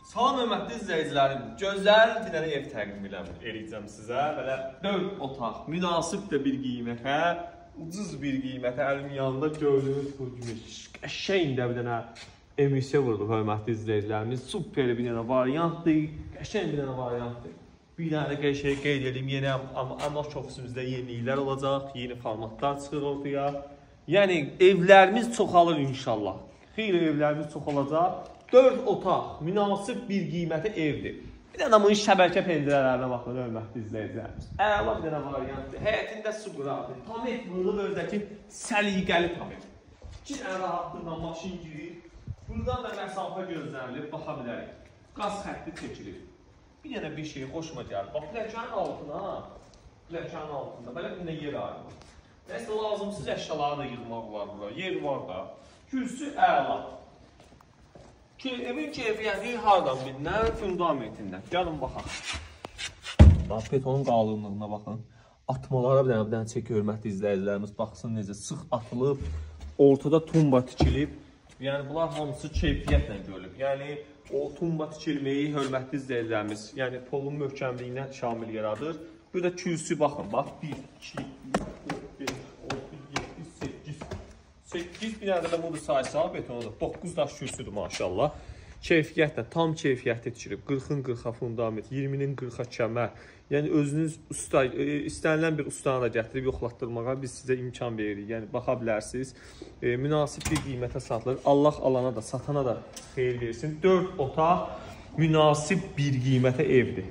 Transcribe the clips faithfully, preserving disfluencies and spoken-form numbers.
Salam hörmətli izləyicilərim, gözəl bir dənə ev təqdim edəcəm sizə. Belə dörd otaq, münasib də bir qiymətə, ucuz bir qiymətə, əlimin yanında gördüyünüz bu kimi qəşəng də bir dənə emisiya vurdu hörmətli izləyicilərimiz. Super bir dənə variantdır, qəşəng bir dənə variantdır. Bir dənə qəşəng qeyd edeyim, yeni əmək ofisimizdə yeniliklər olacaq, yeni formatlar çıxır ortaya. Yəni evlərimiz çoxalır inşallah. Xeyli evlərimiz çoxalacaq. dörd otaq, münasib bir qiymətə evdir. Bir dənə bunun şəbəkə pəncərələrinə baxın, hörmətli izləyicilərimiz. Əla bir dənə variantdır. Həyətində su quradır. Tam etmırlıq özdəki səliqəli tam et. İki dənə rahatlıqla maşın girir. Buradan da məsafə gözlənilir, baxa bilərik. Qaz xətti çəkilir. Bir dənə bir şey xoşuma gəlir. Bax, pləkanın altına, pləkanın altında belə bir dənə yer ayrılır. Nəsə lazımsız əşyaları da yığmaq var bura. Yer var da. Kürsü əla. Evin keyfiyyəti hardan bilinər? Fundamentindən. Gəlin baxaq. Bax, betonun qalınlığına baxın. Atmalara bir dənə bir dənə çək hörmətli izləyicilərimiz. Baxsın necə sıx atılıb, ortada tumba tikilib. Yəni bunlar hamısı keyfiyyətlə görülüb. Yəni o tumba tikilməyi hörmətli izləyicilərimiz, yəni polun möhkəmliyinə şamil yaradır. Burada kürsü baxın, bax bir, iki, üç, dörd, beş, altı, yeddi, səkkiz. səkkiz bir dənə də budur saysa betonudur. doqquz daş kürsüdür maşallah. Keyfiyyətlə, tam keyfiyyətlə tikilib. qırxın qırxa fundament, iyirminin qırxa kəmər. Yəni özünüz usta, istənilən bir ustanı da gətirib yoxlatdırmağa biz sizə imkan veririk. Yəni baxa bilərsiniz. E, münasib bir qiymətə satılır. Allah alana da, satana da xeyir versin. dörd otaq münasib bir qiymətə evdir.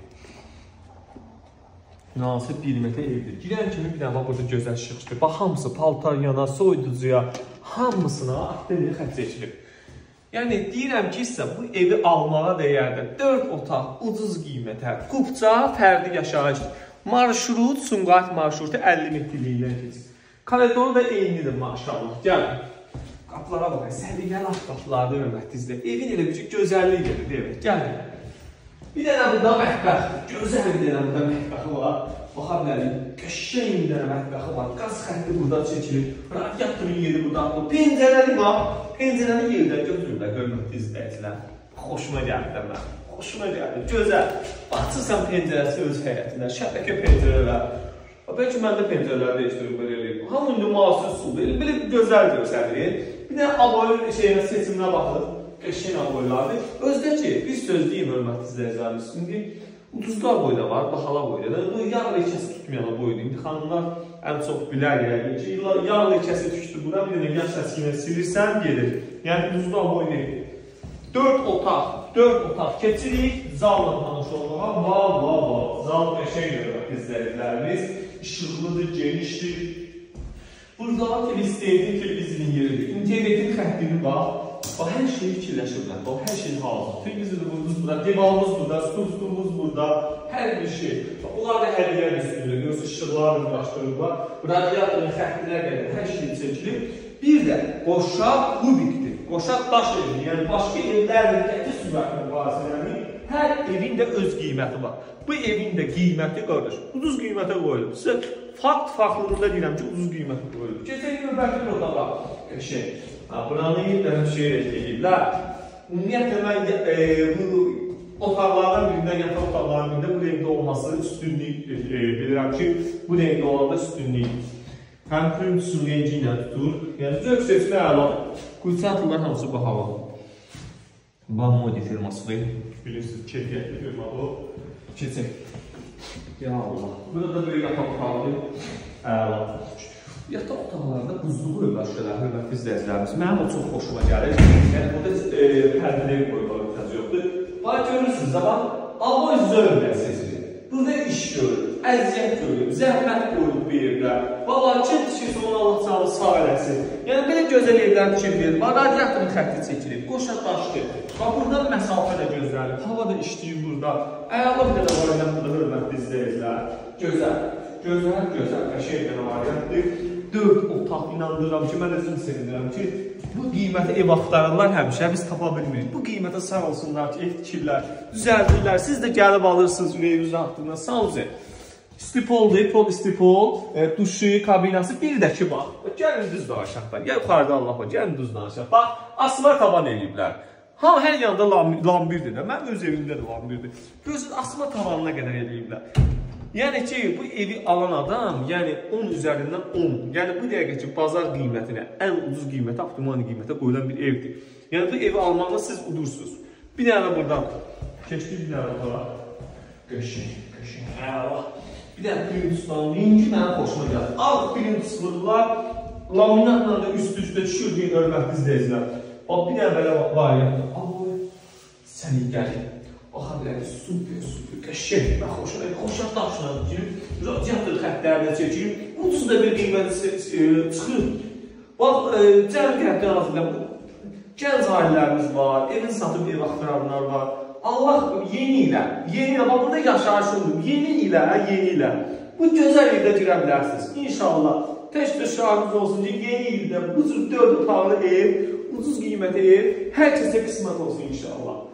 Münasib bir qiymətə evdir. Girən kimi bir dənə burada gözəl şıxdır. Bax, hamısı paltar yana, soyuducuya, hamısına aktivli xət seçilib. Yəni deyirəm ki, sizə bu evi almağa dəyərdir. dörd otaq, ucuz qiymətə, qubca, fərdi yaşayış. Marşrut, Sumqayıt marşrutu əlli metrliyindən keçir. Koridoru da eynidir maşallah. Gəlin. Qapılara baxın, səliqəli qapılarda hörmətli izləyir. Evin elə bir gözəllik gedir, deyək. Gəlin. Bir dənə burada mətbəxdir. Gözəl bir dənə burada mətbəxi var. Baxa bilərik, qəşəng bir dənə mətbəxi var. Qaz xətti burada çəkilir. Radiatorun yeri burada. Pəncərəli var. Pəncərəni yerdən götürürlər, hörmətli izləyicilər. Xoşuma gəldi də mən. Xoşuma gəldi. Gözəl. Baxırsan pəncərəsi öz həyətindən. Şəbəkə pəncərələr. Bəlkə mən də pəncərələri dəyişdirib belə eləyib. Hamı indi müasir suldur. Belə gözəl görsəlir. Bir də aboy şeyinə, seçiminə baxın. Qəşəng aboylardır. Özdə ki, bir söz deyim hörmətli izləyicilərimiz. İndi ucuzlar boyda var, bahalar boyda. Bu yağ leykəsi tutmayan boyda. İndi xanımlar ən çox bilər yəqin ki, yağ leykəsi düşdü bura, bir dənə yaş əskiyinə silirsən, gedir. Yəni ucuzlar boy deyil. dörd otaq, dörd otaq keçirik. Zalla tanış olmağa, vav, vav, vav. Zal qəşəng hörmətli izləyicilərimiz. İşıqlıdır, genişdir. Burada televizyon, televizyon yeridir. İnternetin xəttini var. Bax, hər şeyi fikirləşirlər. Bax, hər şey hazır. Televizorumuz burada, divanımız burada, stulumuz burada, hər bir şey. Bax, bunlar da hədiyyə üstündür. Yoxsa işıqlarla uğraşdırırlar. Radiatorun xəttinə qədər hər şey çəkilir. Bir də qoşaq kubikdir. Qoşaq daş evdir. Yəni, başqa evlərlə qəti sürətlə müqayisələrini hər evin də öz qiyməti var. Bu evin də qiyməti qardaş, ucuz qiymətə qoyulub. Sizə fakt faktlarında deyirəm ki, ucuz qiymətə qoyulub. Keçək növbəti bir otağa. Şey. Buranı yeddən şey ediblər. Ümumiyyətlə, mən bu otaqlardan birindən, yataq otaqlardan birində bu renkdə olması üstünlük bilirəm ki, bu renkdə olanda üstünlük. Həm pürüntüsün rengi ilə tutur. Yəni, zövq seçmə əla. Qulçatırlar hamısı bu hava. Bamodi firması. Bilirsiniz, keyfiyyətli firma bu. Keçək. Ya Allah. Burada da böyle yataq otaqdır. Əla. Yataq otaqlarında buzluğu öbəşkələr, hörmətli izləyicilərimiz. Mənim o çox xoşuma gəlir. Yəni, burada pərdələri qoyuqlar ötəz yoxdur. Bax, görürsünüz, bax, aboy zövq əsəsidir. Burada iş görür, əziyyət görür, zəhmət qoyulub bu evdə. Valla, kim tikirsə onu Allah canı sağ eləsin. Yəni, belə gözəl evlər tikir, bax, radiatorun xətti çəkilir, qoşa daşdır. Bax, buradan məsafə də gözləlir, hava da işləyir burada. Əla bir dənə variant burada hörmətli izləyicilər. Gözəl, gözəl, gözəl, qəşəng bir dənə variantdır. dörd otaq inandırıram ki, mən özüm sevinirəm ki, bu qiyməti ev axtarırlar həmişə, biz tapa bilmirik. Bu qiymətə sağ olsunlar ki, ev tikirlər, düzəldirlər, siz də gəlib alırsınız ürəyinizin haqqında, sağ olsun. Stipoldur, pol stipol, duşu, kabinası, bir də ki, bax, gəlin düz danışaq da, gəl yuxarıda Allah var, gəlin düz danışaq. Bax, asma taban eləyiblər. Ha, hər yanda lambirdir də. Mən öz evimdə də lambirdir. Gözün asma tavanına qədər eləyiblər. Yəni ki, bu evi alan adam, yəni on üzərindən on. Yəni bu dəqiqə ki, bazar qiymətinə, ən ucuz qiymətə, optimal qiymətə qoyulan bir evdir. Yəni bu evi almaqla siz udursunuz. Bir dənə buradan keçdik, bir dənə buradan. Qəşəng, qəşəng. Əla. Bir dənə birinci tutan, rengi mənim xoşuma gəlir. Ağ birinci sıfırlar, laminatla da üst-üstə düşürdüyün hörmətli izləyicilər. Bax, bir dənə belə variantdır. Ay, səni gəlir. Baxa bilərik, super, super, qəşəng. Mən xoşuna, xoşuna daşına girib, radiator xətlərinə çəkirib, ucuz da bir qiyməti çıxır. Bax, cəmi qəhətdən azında gənc ailələrimiz var, evin satıb ev axtaranlar var. Allah yeni ilə, yeni ilə, bax burada yaşayış olur, yeni ilə, yeni ilə. Bu gözəl evdə girə bilərsiniz. İnşallah, tək təşkilatınız olsun ki, yeni ildə bu cür dörd otaqlı ev, ucuz qiymətli ev, hər kəsə qismət olsun inşallah.